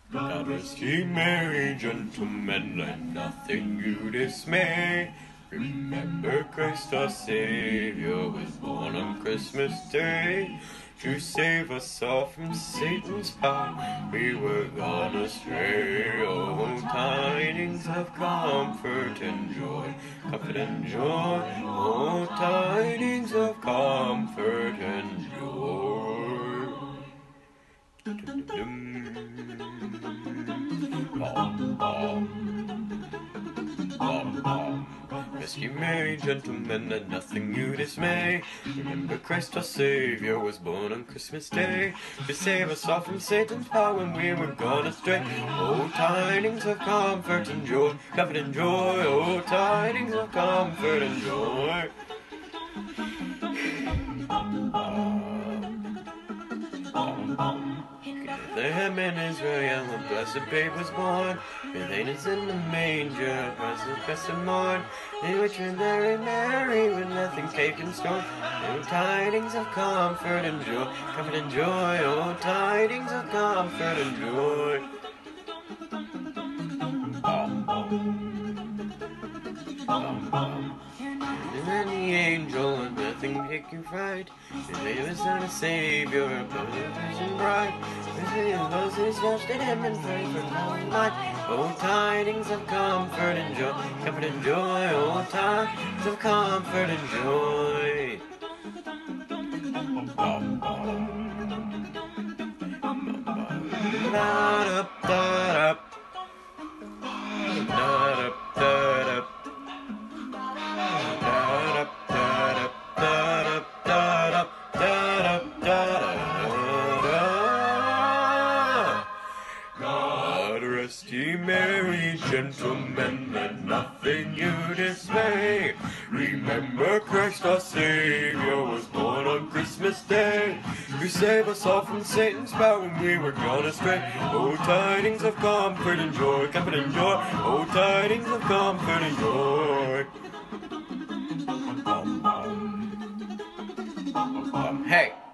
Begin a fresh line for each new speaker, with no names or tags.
God rest ye merry gentlemen, let nothing you dismay. Remember Christ our Savior was born on Christmas Day. To save us all from Satan's power, we were gone astray. Oh, tidings of comfort and joy, comfort and joy. Oh, tidings of comfort and joy. Bom, bom. Bom, bom. Rest ye merry gentlemen, let nothing you dismay. Remember Christ our Savior was born on Christmas Day. To save us all from Satan's power when we were gone astray. Oh, tidings of comfort and joy, comfort and joy. Oh, tidings of comfort and joy. Bethlehem in Israel, a blessed babe was born. With angels in the manger, Christ the morn. In which were Mary, Mary, with nothing cake in store. Oh, tidings of comfort and joy, comfort and joy. Oh, tidings of comfort and joy. Bum, bum. Bum, bum. And then the angel and nothing taking fright. The name is not a savior, but a virgin bride. The Moses rushed at him and prayed for calling light. Oh, tidings of comfort and joy, comfort and joy. Oh, tidings of comfort and joy. Da da da da da. God rest ye merry gentlemen, let nothing you dismay. Remember Christ our Savior was born on Christmas Day. To save us all from Satan's power when we were gone astray. Oh, tidings of comfort and joy, comfort and joy. Oh, tidings of comfort and joy. Hey!